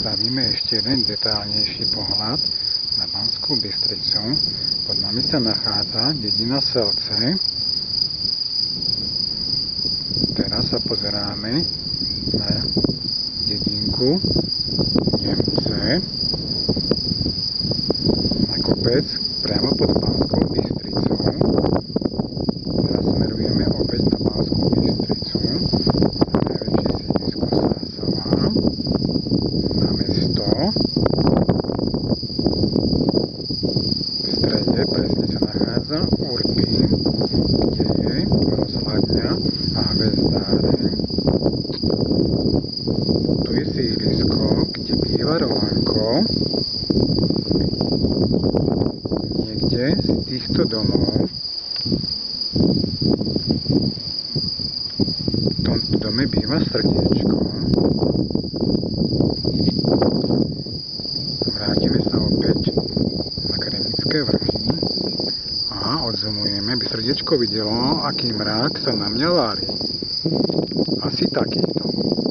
spravíme ešte jeden detailnejší pohľad na Banskú Bystricu. Pod nami sa nachádza dedina Selce. Teraz sa pozeráme na dedinku Nemce, na kopec priamo pod Banskou Bystricou. Teraz smerujeme opäť na Banskú Bystricu, na najväčšie sídlisko Sásava, na mesto. V strede presne sa nachádza Urpín, kde je rozhľadňa a hvezdáreň. Tu je sídlisko, kde býva Romanko. Niekde z týchto domov, v tomto dome býva Srdiečko. Vrátime sa opäť na Kremnické vrchy a odzumujeme, aby Srdiečko videlo, aký mrak sa na mňa vári. Asi takýto.